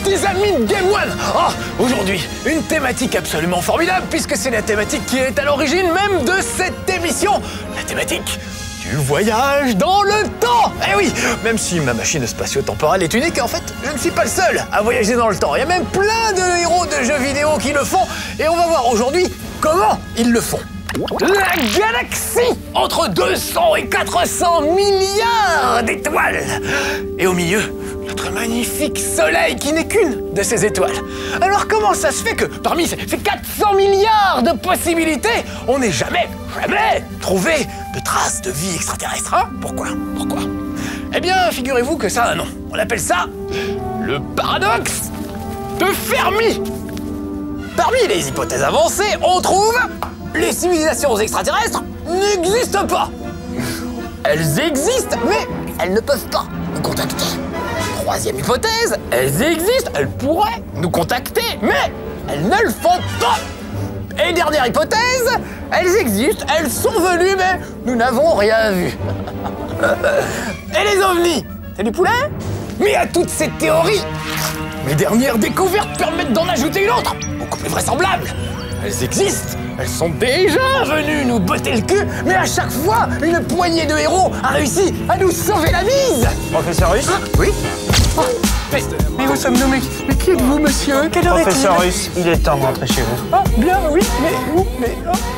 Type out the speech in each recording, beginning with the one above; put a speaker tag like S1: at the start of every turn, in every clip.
S1: petits amis de Game One. Oh, aujourd'hui, une thématique absolument formidable puisque c'est la thématique qui est à l'origine même de cette émission. La thématique du voyage dans le temps. Eh oui, même si ma machine spatio-temporelle est unique, en fait, je ne suis pas le seul à voyager dans le temps. Il y a même plein de héros de jeux vidéo qui le font et on va voir aujourd'hui comment ils le font. La galaxie, entre 200 et 400 milliards d'étoiles. Et au milieu, notre magnifique soleil qui n'est qu'une de ces étoiles. Alors comment ça se fait que parmi ces 400 milliards de possibilités, on n'ait jamais trouvé de traces de vie extraterrestre, hein? Pourquoi? Eh bien, figurez-vous que ça a un nom. On appelle ça le paradoxe de Fermi. Parmi les hypothèses avancées, on trouve les civilisations extraterrestres n'existent pas. Elles existent, mais elles ne peuvent pas nous contacter. Troisième hypothèse, elles existent, elles pourraient nous contacter, mais elles ne le font pas. Et dernière hypothèse, elles existent, elles sont venues, mais nous n'avons rien vu. Et les ovnis, c'est du poulet? Mais à toutes ces théories, mes dernières découvertes permettent d'en ajouter une autre, beaucoup plus vraisemblable. Elles existent, elles sont déjà venues nous botter le cul, mais à chaque fois, une poignée de héros a réussi à nous sauver la mise.
S2: Professeur Russe?
S1: Oui. Oh, mais vous sommes nommés. Mais qui êtes-vous, monsieur? Quelle heure est-il?
S2: Professeur Russe, il est temps de rentrer chez vous.
S1: Ah, bien, oui, mais...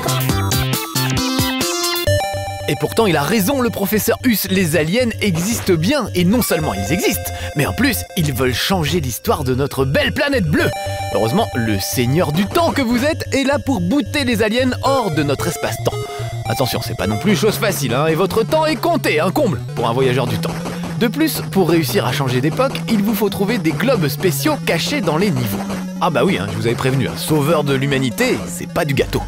S3: Et pourtant, il a raison, le professeur Huss, les aliens existent bien, et non seulement ils existent, mais en plus, ils veulent changer l'histoire de notre belle planète bleue. Heureusement, le seigneur du temps que vous êtes est là pour bouter les aliens hors de notre espace-temps. Attention, c'est pas non plus chose facile, hein, et votre temps est compté, un comble pour un voyageur du temps. De plus, pour réussir à changer d'époque, il vous faut trouver des globes spéciaux cachés dans les niveaux. Ah bah oui, hein, je vous avais prévenu, un sauveur de l'humanité, c'est pas du gâteau.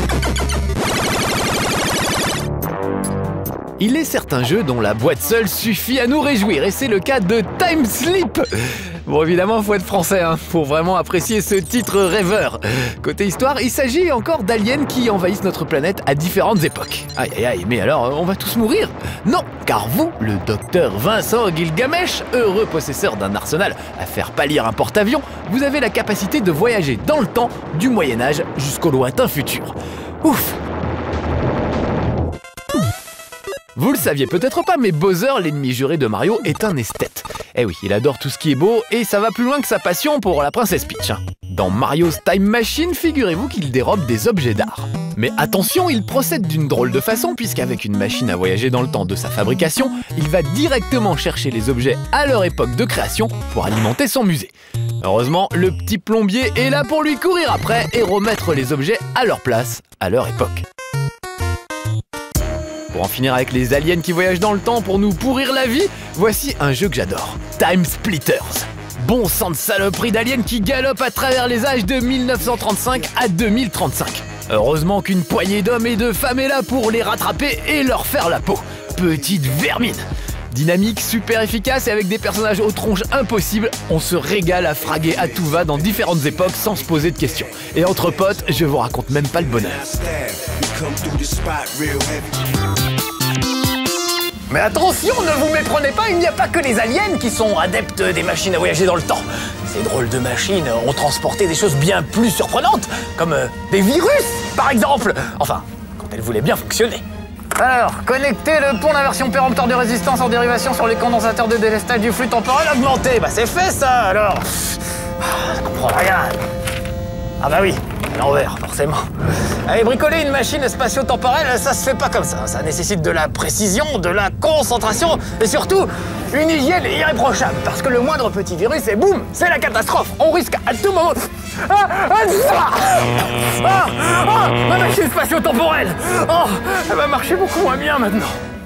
S3: Il est certains jeux dont la boîte seule suffit à nous réjouir, et c'est le cas de Time Sleep. Bon, évidemment, faut être français, hein, pour vraiment apprécier ce titre rêveur. Côté histoire, il s'agit encore d'aliens qui envahissent notre planète à différentes époques. Aïe aïe aïe, mais alors, on va tous mourir? Non, car vous, le docteur Vincent Gilgamesh, heureux possesseur d'un arsenal à faire pâlir un porte-avions, vous avez la capacité de voyager dans le temps du Moyen-Âge jusqu'au lointain futur. Ouf! Vous le saviez peut-être pas, mais Bowser, l'ennemi juré de Mario, est un esthète. Eh oui, il adore tout ce qui est beau, et ça va plus loin que sa passion pour la princesse Peach. Dans Mario's Time Machine, figurez-vous qu'il dérobe des objets d'art. Mais attention, il procède d'une drôle de façon, puisqu'avec une machine à voyager dans le temps de sa fabrication, il va directement chercher les objets à leur époque de création pour alimenter son musée. Heureusement, le petit plombier est là pour lui courir après et remettre les objets à leur place, à leur époque. Pour en finir avec les aliens qui voyagent dans le temps pour nous pourrir la vie, voici un jeu que j'adore, Time Splitters. Bon sang de saloperie d'aliens qui galopent à travers les âges de 1935 à 2035. Heureusement qu'une poignée d'hommes et de femmes est là pour les rattraper et leur faire la peau. Petite vermine. Dynamique, super efficace et avec des personnages aux tronches impossibles, on se régale à fraguer à tout va dans différentes époques sans se poser de questions. Et entre potes, je vous raconte même pas le bonheur.
S1: Mais attention, ne vous méprenez pas, il n'y a pas que les aliens qui sont adeptes des machines à voyager dans le temps. Ces drôles de machines ont transporté des choses bien plus surprenantes, comme des virus, par exemple. Enfin, quand elles voulaient bien fonctionner. Alors, connecter le pont d'inversion péremptoire de résistance en dérivation sur les condensateurs de délestage du flux temporel augmenté. Bah c'est fait ça, alors. Je comprends rien. Ah bah oui, à l'envers, forcément. Allez, bricoler une machine spatio-temporelle, ça se fait pas comme ça. Ça nécessite de la précision, de la concentration et surtout une hygiène irréprochable. Parce que le moindre petit virus et boum, c'est la catastrophe. On risque à tout moment... ma machine spatio-temporelle. Oh, elle va marcher beaucoup moins bien maintenant.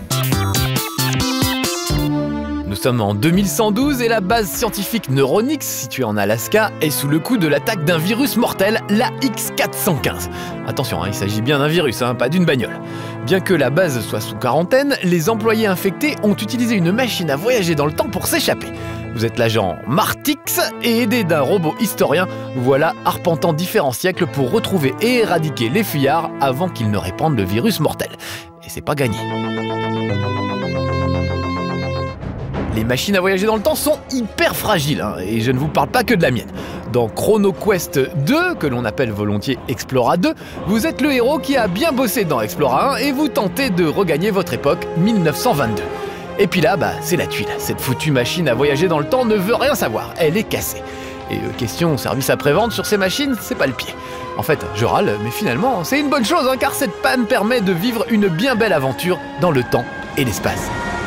S3: Nous sommes en 2112 et la base scientifique Neuronix, située en Alaska, est sous le coup de l'attaque d'un virus mortel, la X415. Attention, il s'agit bien d'un virus, pas d'une bagnole. Bien que la base soit sous quarantaine, les employés infectés ont utilisé une machine à voyager dans le temps pour s'échapper. Vous êtes l'agent Martix et aidé d'un robot historien, vous voilà arpentant différents siècles pour retrouver et éradiquer les fuyards avant qu'ils ne répandent le virus mortel. Et c'est pas gagné. les machines à voyager dans le temps sont hyper fragiles, hein, et je ne vous parle pas que de la mienne. Dans Chrono Quest 2, que l'on appelle volontiers Explora 2, vous êtes le héros qui a bien bossé dans Explora 1 et vous tentez de regagner votre époque 1922. Et puis là, c'est la tuile. Cette foutue machine à voyager dans le temps ne veut rien savoir, elle est cassée. Et question service après-vente sur ces machines, c'est pas le pied. En fait, je râle, mais finalement, c'est une bonne chose, hein, car cette panne permet de vivre une bien belle aventure dans le temps et l'espace.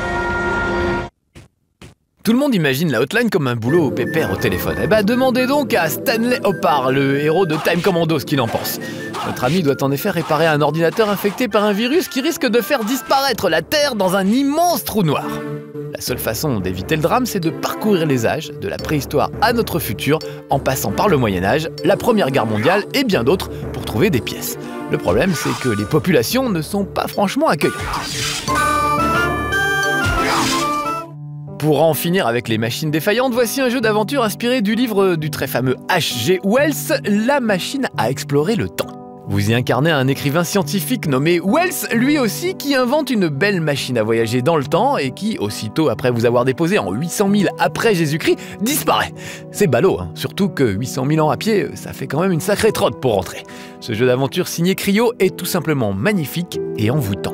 S3: Tout le monde imagine la hotline comme un boulot au pépère au téléphone. Demandez donc à Stanley Hopar, le héros de Time Commando, ce qu'il en pense. Notre ami doit en effet réparer un ordinateur infecté par un virus qui risque de faire disparaître la Terre dans un immense trou noir. La seule façon d'éviter le drame, c'est de parcourir les âges, de la préhistoire à notre futur, en passant par le Moyen-Âge, la Première Guerre mondiale et bien d'autres pour trouver des pièces. Le problème, c'est que les populations ne sont pas franchement accueillantes. Pour en finir avec les machines défaillantes, voici un jeu d'aventure inspiré du livre du très fameux H.G. Wells, La machine à explorer le temps. Vous y incarnez un écrivain scientifique nommé Wells, lui aussi qui invente une belle machine à voyager dans le temps et qui, aussitôt après vous avoir déposé en 800 000 après Jésus-Christ, disparaît. C'est ballot, hein, surtout que 800 000 ans à pied, ça fait quand même une sacrée trotte pour rentrer. Ce jeu d'aventure signé Cryo est tout simplement magnifique et envoûtant.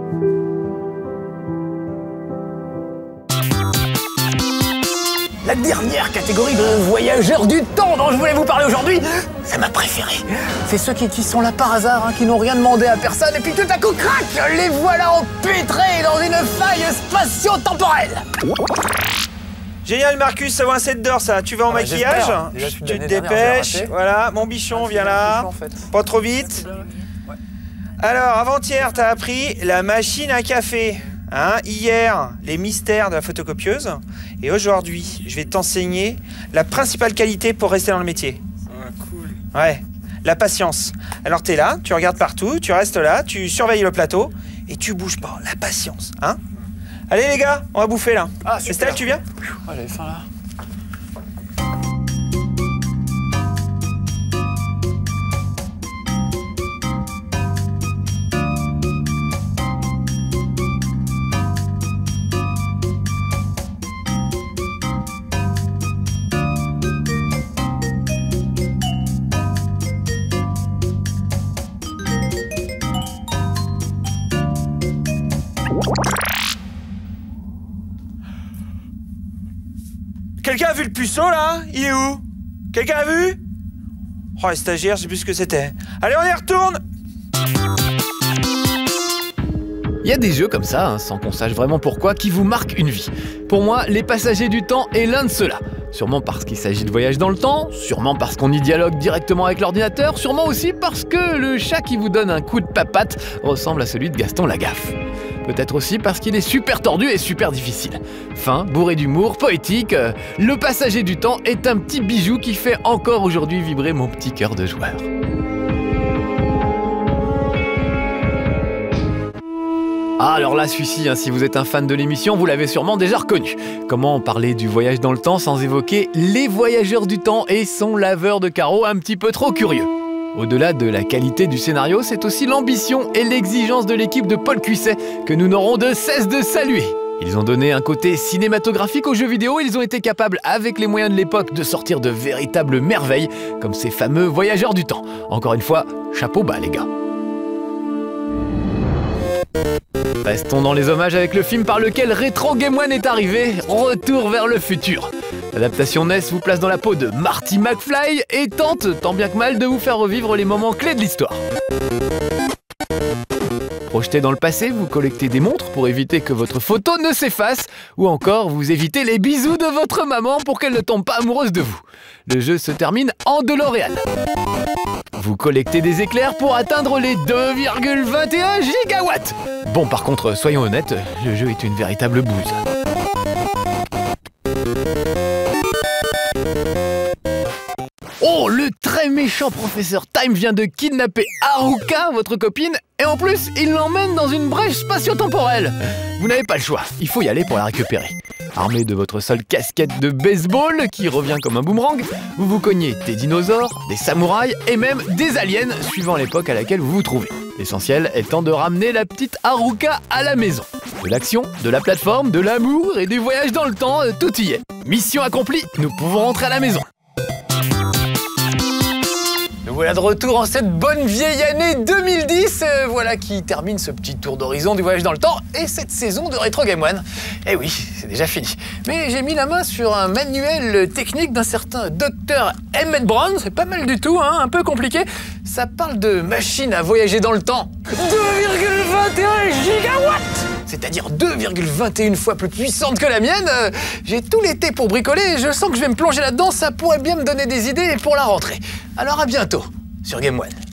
S1: La dernière catégorie de voyageurs du temps dont je voulais vous parler aujourd'hui, c'est ma préférée. C'est ceux qui sont là par hasard, hein, qui n'ont rien demandé à personne, et puis tout à coup, crac, les voilà empêtrés dans une faille spatio-temporelle.
S2: Génial Marcus, ça vaut un set d'or ça. Tu vas en maquillage, tu te dépêches. Voilà, mon bichon, viens là. Pas trop vite. Alors, avant-hier, t'as appris la machine à café. Hein, hier, les mystères de la photocopieuse. Et aujourd'hui, je vais t'enseigner la principale qualité pour rester dans le métier.
S4: Ah, cool.
S2: Ouais, la patience. Alors t'es là, tu regardes partout, tu restes là, tu surveilles le plateau et tu bouges pas. La patience, hein. Allez les gars, on va bouffer là.
S1: Ah, super.
S2: Estelle, tu viens?
S1: Ah, j'avais faim là.
S2: Quelqu'un a vu le puceau là? Il est où? Quelqu'un a vu? Oh les stagiaires, je sais plus ce que c'était. Allez, on y retourne!
S3: Il y a des jeux comme ça, hein, sans qu'on sache vraiment pourquoi, qui vous marquent une vie. Pour moi, Les Passagers du Temps est l'un de ceux-là. Sûrement parce qu'il s'agit de voyage dans le temps, sûrement parce qu'on y dialogue directement avec l'ordinateur, sûrement aussi parce que le chat qui vous donne un coup de papate ressemble à celui de Gaston Lagaffe. Peut-être aussi parce qu'il est super tordu et super difficile. Fin, bourré d'humour, poétique, Le Passager du Temps est un petit bijou qui fait encore aujourd'hui vibrer mon petit cœur de joueur. Ah alors là, celui-ci, hein, si vous êtes un fan de l'émission, vous l'avez sûrement déjà reconnu. Comment parler du voyage dans le temps sans évoquer Les Voyageurs du Temps et son laveur de carreaux un petit peu trop curieux? Au-delà de la qualité du scénario, c'est aussi l'ambition et l'exigence de l'équipe de Paul Cuisset que nous n'aurons de cesse de saluer. Ils ont donné un côté cinématographique aux jeux vidéo et ils ont été capables, avec les moyens de l'époque, de sortir de véritables merveilles, comme ces fameux Voyageurs du Temps. Encore une fois, chapeau bas les gars. Restons dans les hommages avec le film par lequel Retro Game One est arrivé, Retour vers le futur. L'adaptation NES vous place dans la peau de Marty McFly et tente, tant bien que mal, de vous faire revivre les moments clés de l'histoire. Projeté dans le passé, vous collectez des montres pour éviter que votre photo ne s'efface, ou encore vous évitez les bisous de votre maman pour qu'elle ne tombe pas amoureuse de vous. Le jeu se termine en DeLorean. Vous collectez des éclairs pour atteindre les 2,21 gigawatts. Bon, par contre, soyons honnêtes, le jeu est une véritable bouse. Oh, le très méchant professeur Time vient de kidnapper Haruka, votre copine, et en plus, il l'emmène dans une brèche spatio-temporelle. Vous n'avez pas le choix, il faut y aller pour la récupérer. Armé de votre seule casquette de baseball qui revient comme un boomerang, vous vous cognez des dinosaures, des samouraïs et même des aliens, suivant l'époque à laquelle vous vous trouvez. L'essentiel étant de ramener la petite Haruka à la maison. De l'action, de la plateforme, de l'amour et du voyage dans le temps, tout y est. Mission accomplie, nous pouvons rentrer à la maison.
S1: Nous voilà de retour en cette bonne vieille année 2010, voilà qui termine ce petit tour d'horizon du voyage dans le temps et cette saison de Retro Game One. Eh oui, c'est déjà fini. Mais j'ai mis la main sur un manuel technique d'un certain Dr. Emmett Brown, c'est pas mal du tout, hein, un peu compliqué. Ça parle de machines à voyager dans le temps. 2,21 gigawatts, c'est-à-dire 2,21 fois plus puissante que la mienne. J'ai tout l'été pour bricoler et je sens que je vais me plonger là-dedans, ça pourrait bien me donner des idées pour la rentrée. Alors à bientôt sur Game One.